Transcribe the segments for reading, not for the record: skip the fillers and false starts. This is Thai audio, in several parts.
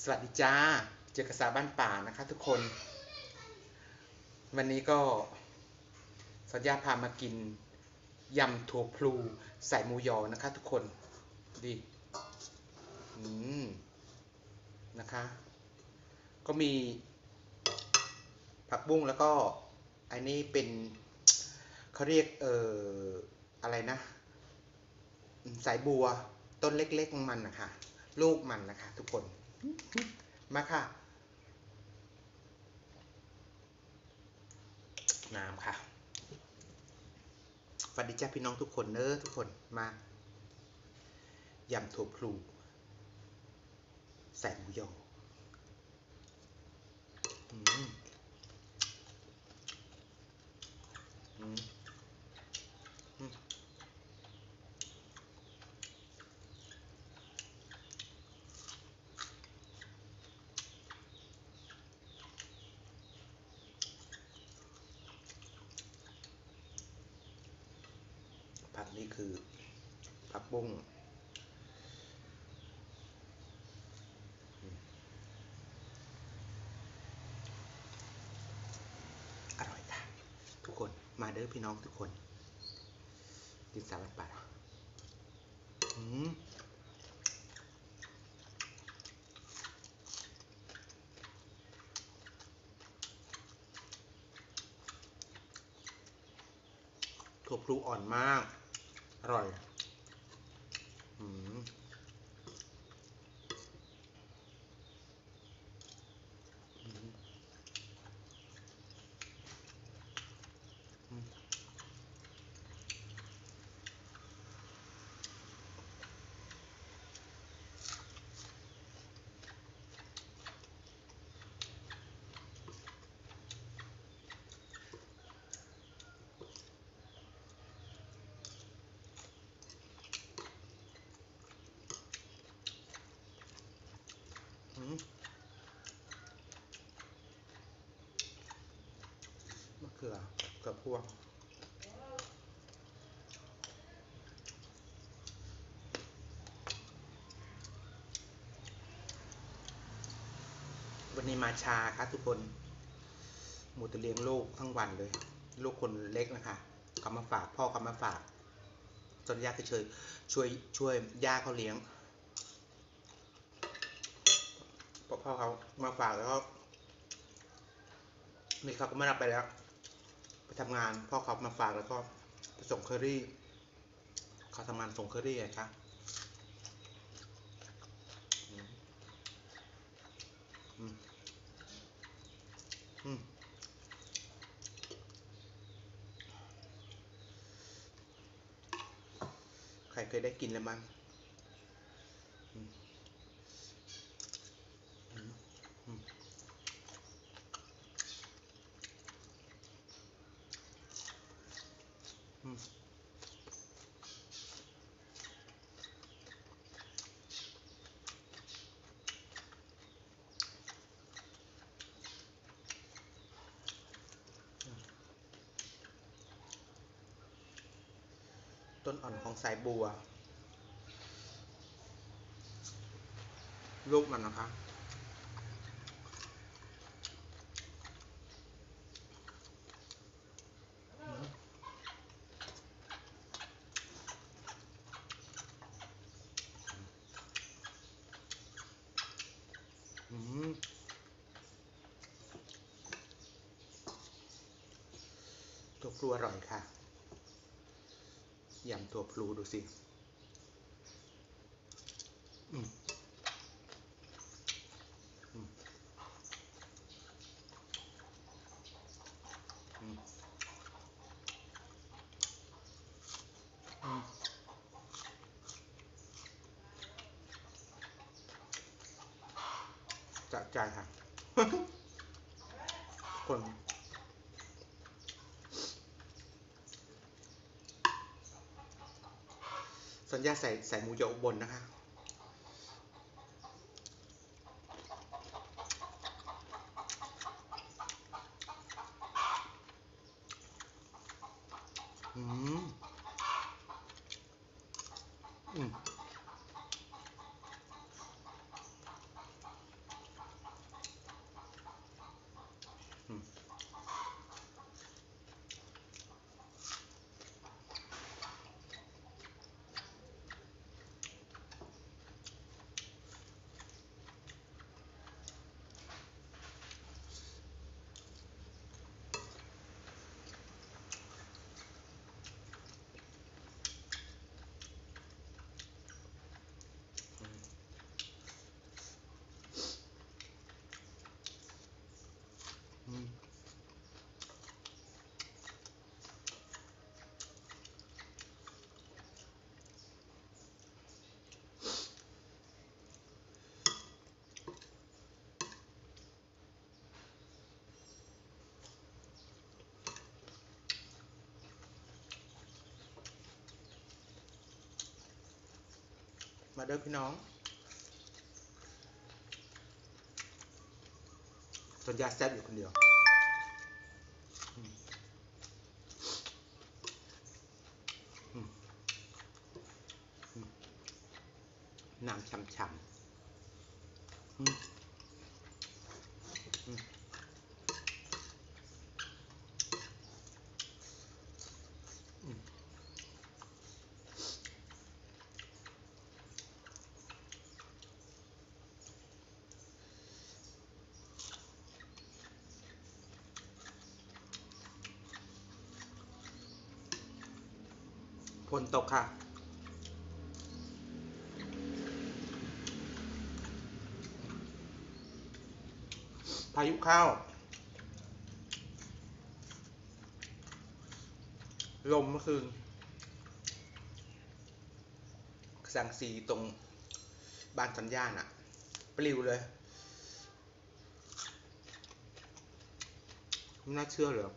สวัสดีจ้าเจอกระสาบ้านป่านะคะทุกคนวันนี้ก็สัญญาพามากินยำถั่วพลูใส่หมูยอนะคะทุกคนดีอืมนะคะก็มีผักบุ้งแล้วก็อันนี้เป็นเขาเรียกอะไรนะสายบัวต้นเล็กๆมันนะคะลูกมันนะคะทุกคนมาค่ะน้ำค่ะสวัสดีจ้าพี่น้องทุกคนเนอะทุกคนมายำถั่วพลูใส่หมูยออืมอืมอืมผักนี่คือผักบุ้งอร่อยค่ะทุกคนมาเด้อพี่น้องทุกคนกินสลัดปัดอืมถั่วพลูอ่อนมากอร่อยอืมอืมอืมอืมมะเขือเขือพวงวันนี้มาชาครับทุกคนหมูจะเลี้ยงลูกทั้งวันเลยลูกคนเล็กนะคะเขามาฝากพ่อเขามาฝากจนย่าก็ช่วยย่าเขาเลี้ยงพ่อเขามาฝากแล้วก็นี่เขาก็ไม่รับไปแล้วไปทำงานพ่อเขามาฝากแล้วก็ไปส่งเคอรี่เขาทำงานส่งเคอรี่ไงคะอืมอืมอืมใครเคยได้กินแล้วมั้งอืมอืมอืมอืมต้นอ่อนของสายบัวลูกมันนะคะอืมตัวพลูอร่อยค่ะยำตัวพลูดูสิอืมอืมอืมอืมจัดใจค่ะคนสัญญาใส่หมูยออุบลนะคะอืมอืมมาเด้อพี่น้องส่วนยาแซ่บอยู่คนเดียวน้ำช่ำฝนตกค่ะพายุเข้าลมเมื่อคืนสังสีตรงบ้านสัญญาณอะปลิวเลยไม่น่าเชื่อเลย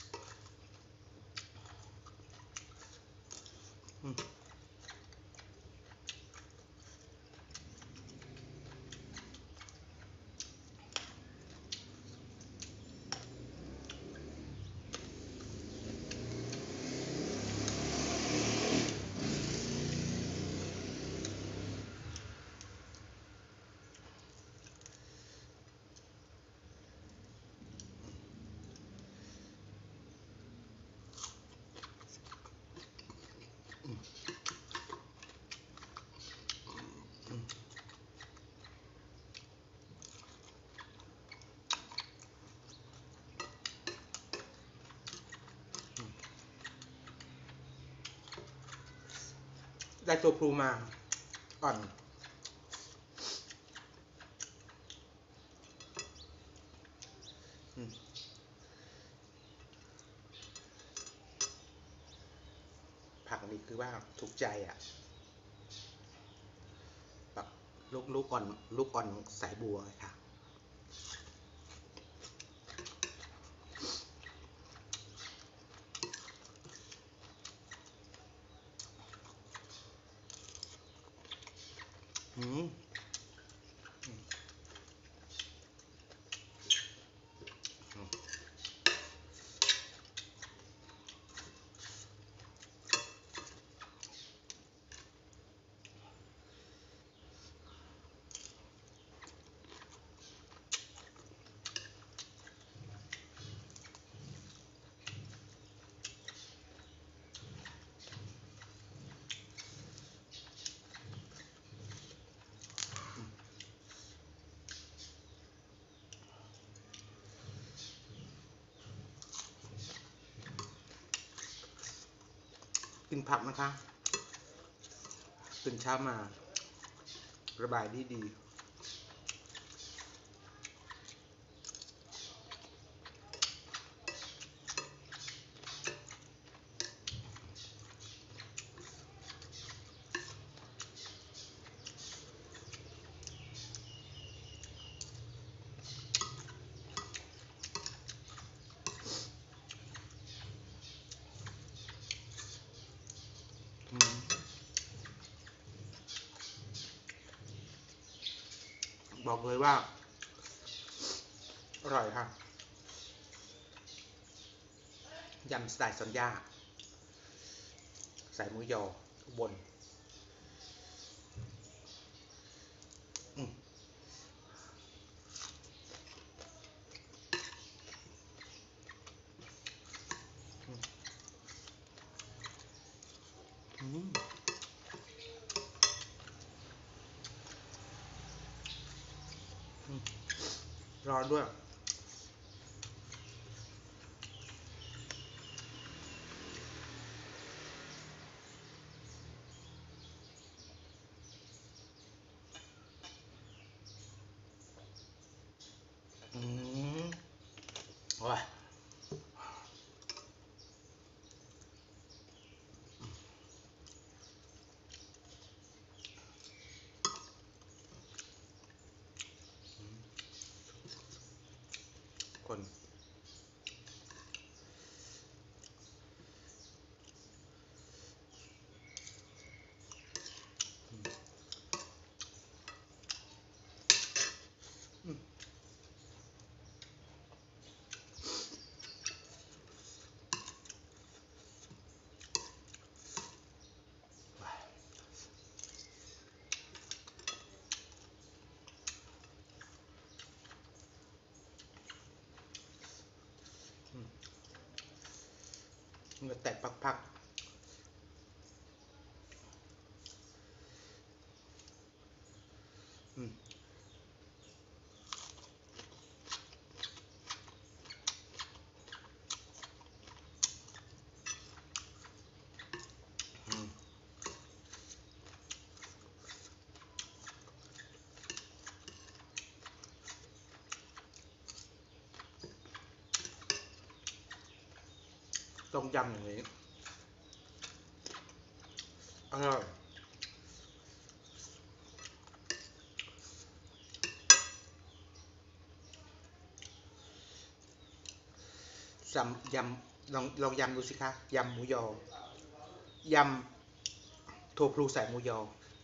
ได้ตัวพลูมาอ่อนผักนี่คือว่าถูกใจอ่ะแบบลูกอ่อนลูกอ่อนสายบัวค่ะกินผักนะคะตื่นเช้ามาระบายดีบอกเลยว่าอร่อยค่ะยำสไตล์สัญญาใส่หมูยอบนร้อนด้วยโอ้ยคนแตกพักต้องยำอย่างนี้อร่อยยำลองยำดูสิคะยำหมูยอยำถั่วพลูใส่หมูยอ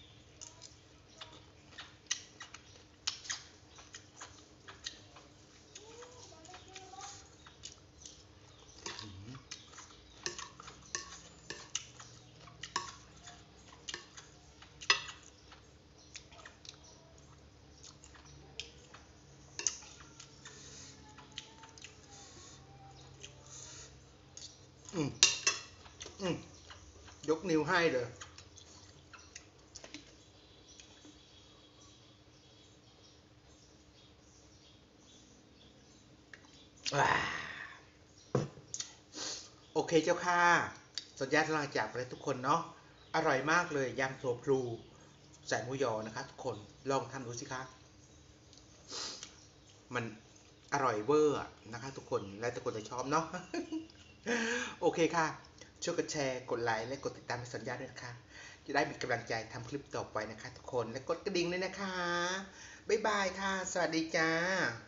ยกนิ้วให้เลยโอเคเจ้าค่ะสัญญาลาจากไปทุกคนเนาะอร่อยมากเลยยำถั่วพลูใส่หมูยอนะคะทุกคนลองทำดูสิคะมันอร่อยเวอร์นะคะทุกคนและทุกคนจะชอบเนาะ โอเคค่ะช่วยกดแชร์กดไลค์และกดติดตามให้สัญญาด้วยนะคะจะได้มีกำลังใจทำคลิปต่อไปนะคะทุกคนและกดกระดิ่งด้วยนะคะบ๊ายบายค่ะสวัสดีจ้า